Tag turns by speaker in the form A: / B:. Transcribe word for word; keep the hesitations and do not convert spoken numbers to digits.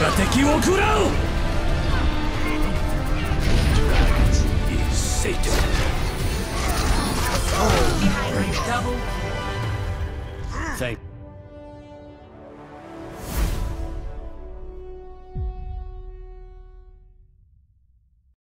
A: が敵を食らう。Satan. Thank